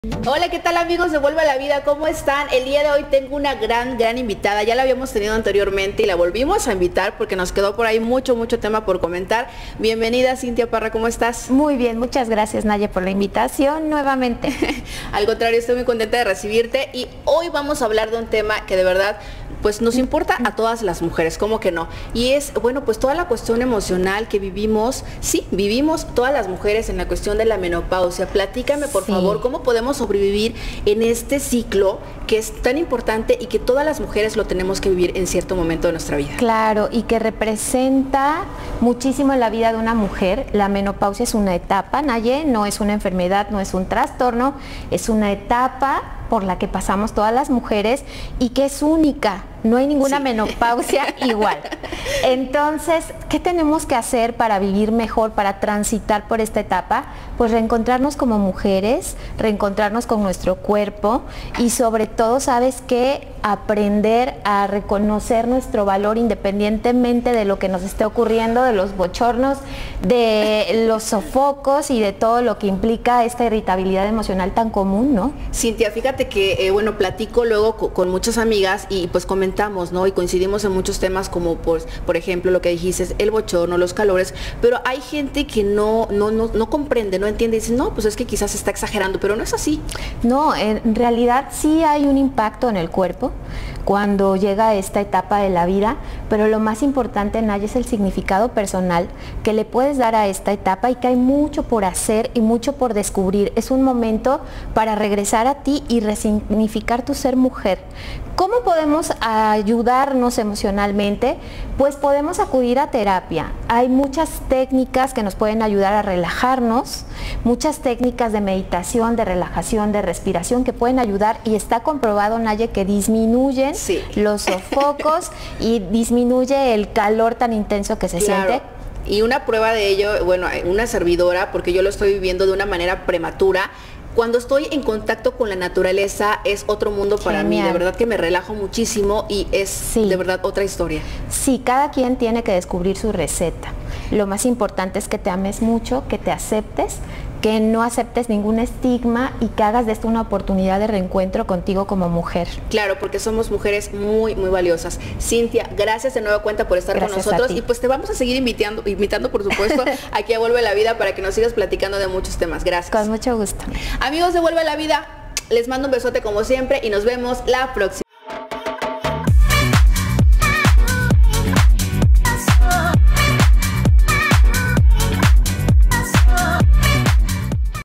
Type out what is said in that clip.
Hola, ¿qué tal amigos de Vuelve a la Vida? ¿Cómo están? El día de hoy tengo una gran invitada. Ya la habíamos tenido anteriormente y la volvimos a invitar porque nos quedó por ahí mucho tema por comentar. Bienvenida, Cintia Parra, ¿cómo estás? Muy bien, muchas gracias, Naye, por la invitación nuevamente. Al contrario, estoy muy contenta de recibirte y hoy vamos a hablar de un tema que de verdad pues nos importa a todas las mujeres, ¿cómo que no? Y es, bueno, pues toda la cuestión emocional que vivimos, sí, vivimos todas las mujeres en la cuestión de la menopausia. Platícame, por favor, ¿cómo podemos sobrevivir en este ciclo que es tan importante y que todas las mujeres lo tenemos que vivir en cierto momento de nuestra vida? Claro, y que representa muchísimo en la vida de una mujer. La menopausia es una etapa, Naye, no es una enfermedad, no es un trastorno, es una etapa por la que pasamos todas las mujeres y que es única. No hay ninguna menopausia igual. Entonces, ¿qué tenemos que hacer para vivir mejor, para transitar por esta etapa? Pues reencontrarnos como mujeres, reencontrarnos con nuestro cuerpo y sobre todo, ¿sabes qué? Aprender a reconocer nuestro valor independientemente de lo que nos esté ocurriendo, de los bochornos, de los sofocos y de todo lo que implica esta irritabilidad emocional tan común, ¿no? Cintia, fíjate que, bueno, platico luego con muchas amigas y pues comentamos, ¿no? Y coincidimos en muchos temas como, pues, por ejemplo, lo que dijiste, el bochorno, los calores, pero hay gente que no comprende, no entiende y dice, no, pues es que quizás está exagerando, pero no es así. No, en realidad sí hay un impacto en el cuerpo cuando llega esta etapa de la vida, pero lo más importante, Naya, es el significado personal que le puedes dar a esta etapa y que hay mucho por hacer y mucho por descubrir. Es un momento para regresar a ti y resignificar tu ser mujer. ¿Cómo podemos ayudarnos emocionalmente? Pues podemos acudir a terapia. Hay muchas técnicas que nos pueden ayudar a relajarnos, muchas técnicas de meditación, de relajación, de respiración que pueden ayudar y está comprobado, Naye, que disminuyen los sofocos y disminuye el calor tan intenso que se siente. Y una prueba de ello, bueno, una servidora, porque yo lo estoy viviendo de una manera prematura. Cuando estoy en contacto con la naturaleza es otro mundo para mí, de verdad que me relajo muchísimo y es de verdad otra historia. Sí, cada quien tiene que descubrir su receta. Lo más importante es que te ames mucho, que te aceptes, que no aceptes ningún estigma y que hagas de esto una oportunidad de reencuentro contigo como mujer. Claro, porque somos mujeres muy valiosas. Cintia, gracias de nueva cuenta por estar con nosotros y pues te vamos a seguir invitando por supuesto, aquí a Vuelve a la Vida para que nos sigas platicando de muchos temas. Gracias. Con mucho gusto. Amigos de Vuelve a la Vida, les mando un besote como siempre y nos vemos la próxima.